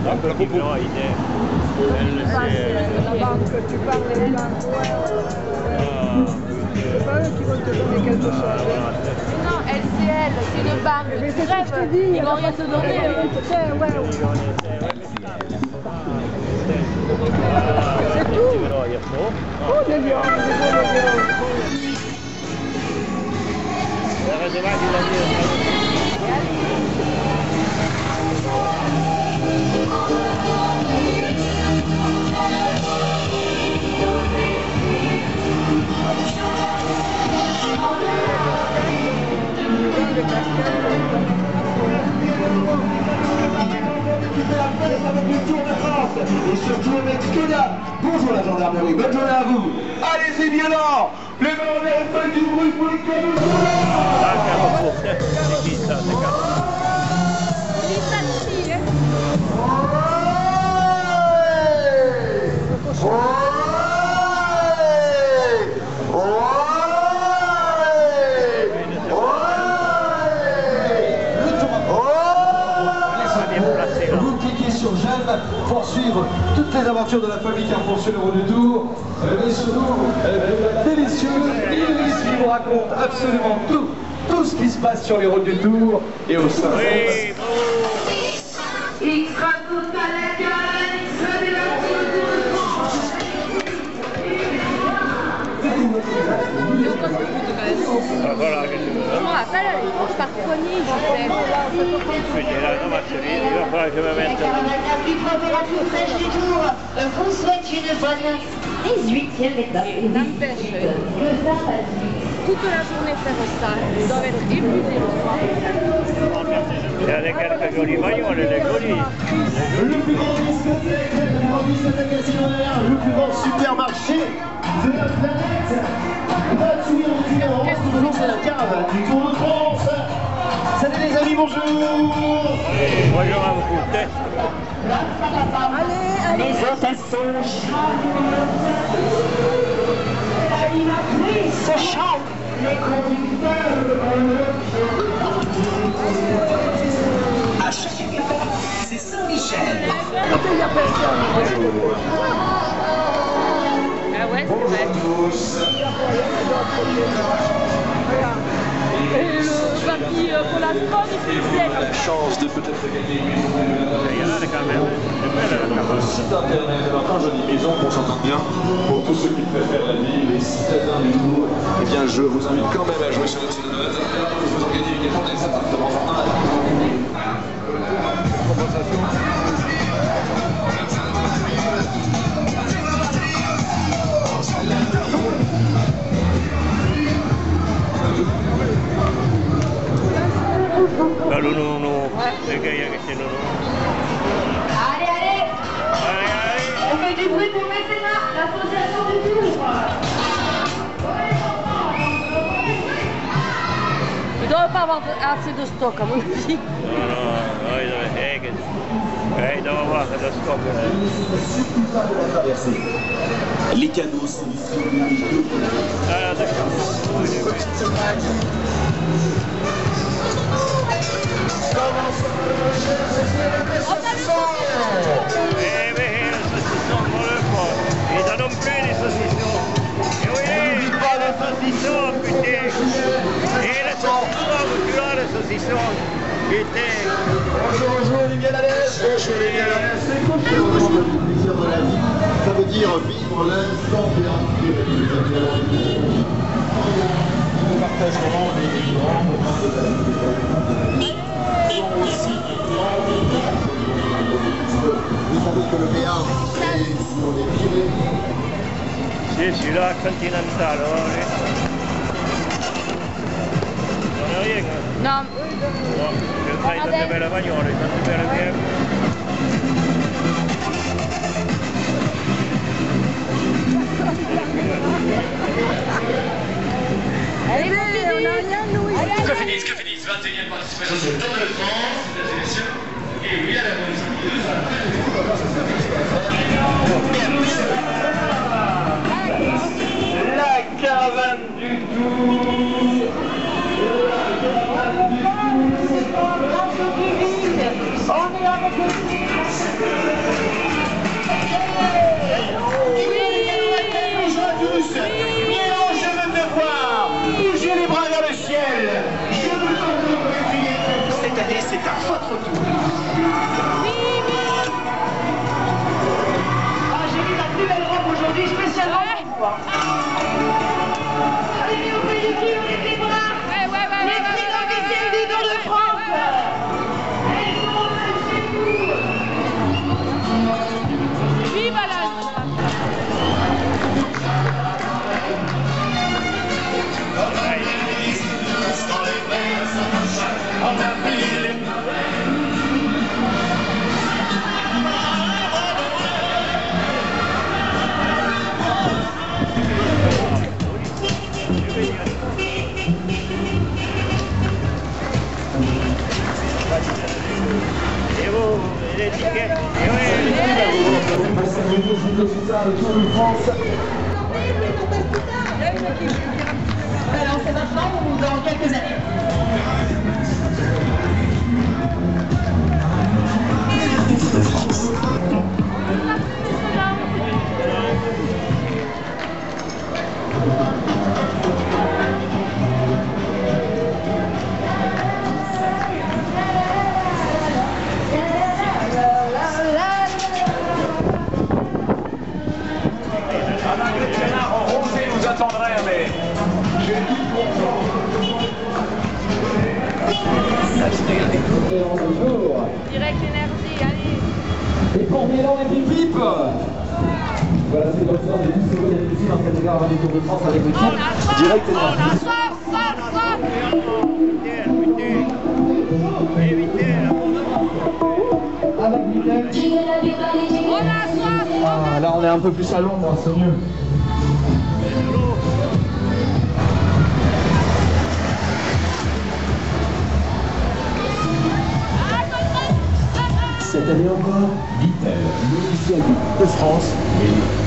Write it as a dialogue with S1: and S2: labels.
S1: La banque, tu parles des banques. C'est pas eux qui vont te donner quelque chose.
S2: Non, LCL, c'est une banque.
S1: Mais c'est ce que je dis.
S2: Ils vont rien te donner.
S1: C'est tout. Oh, les lions,
S3: avec le Tour de France et surtout avec Skoda. Bonjour la gendarmerie, bonne journée à vous. Allez-y violent. Les mains en l'air, faites du bruit pour les cadeaux.
S2: C'est qui ça?
S3: Vous cliquez sur j'aime pour suivre toutes les aventures de la famille Carrefour sur le Route du Tour. Et surtout, délicieux, il vous raconte absolument tout ce qui se passe sur les routes du Tour et au sein.
S2: Oui,
S4: Extra toute à la gueule, extra de la Tour de France.
S2: voilà, che ci vuole. No, quella è il spacconino.
S4: La plus fraîche du Tour vous souhaite une bonne 18e étape.
S2: Toute la journée faire ça, doivent être épuisés le soir.
S5: Il y a des quelques jolis maillots, les jolis.
S3: Le plus grand discothèque, le plus grand discothèque nationale, le plus grand supermarché de la planète. Gratuit en différence, toujours sur la cave du Tour de France. Salut les amis, bonjour.
S5: Bonjour à vous tous.
S1: allez.
S4: Les hôtesses sont se chantent. Les conducteurs
S3: À chaque étape, c'est Saint-Michel.
S1: Il y a personne.
S2: Ah ouais, c'est vrai. Et le parti pour la sport, il fait plein.
S3: La chance de peut-être gagner
S5: Il y en a quand même.
S3: le site internet, alors quand je dis maison, pour s'entendre bien, pour tous ceux qui préfèrent la ville, les citadins du Tour, eh bien je vous invite quand même à jouer sur notre site internet. Vous en gagnez également des appartements en un.
S5: Lalu nunu, kayak gitu nunu.
S4: Allez, on fait du bruit pour Mécénat, l'association du Tour.
S2: Il ne doit pas avoir assez de stock à mon avis.
S5: Il doit avoir de stock.
S3: Les cadeaux sont distribués.
S5: Ah, d'accord. Ils en ont plus des saucissons. Et oui, pas de saucissons, putain. Et les saucissons, tu as les saucissons. Putain.
S3: Bonjour Olivier Lalès. Bonjour Olivier Lalès. C'est quoi le plaisir de la vie? Ça veut dire vivre l'instant et nous partagerons des grands moments de la vie. Aussi vous savez que le B1, on est viré.
S5: Sì, celui-là, Continental, non è rien.
S2: Non.
S5: No, che fai tante belle magnole, tante belle mie.
S2: Allez, on n'a rien, nous.
S3: Cafénis, 21e participation sur le Tour de France, mesdames et messieurs. Et oui, à la bonne la caravane du Tour.
S4: On est avec
S3: Bougez les bras vers le ciel. Je vous demande cette année, c'est à votre tour.
S4: Ah, j'ai mis ma plus belle robe aujourd'hui spécialement pour toi. Allez, on fait du cul, on lève les bras. Les prix officiels du Tour de France. Elles sont là chez vous. Viva la...
S5: Et vous, les tickets. Et oui.
S4: Alors c'est maintenant ou dans quelques années?
S2: Direct énergie, allez.
S3: Et pour Milan et Pipe. Voilà, c'est le sort des 12 secondes d'énergie dans cette gare du Tour de France avec le titre Direct Énergie. Ah, là on est un peu plus à l'ombre, c'est mieux. Cette année encore, Vittel, l'officiel de France,